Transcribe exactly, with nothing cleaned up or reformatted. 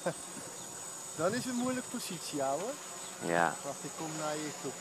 Dan is het een moeilijke positie, ouwe. Ja. Wacht, ik kom naar je toe.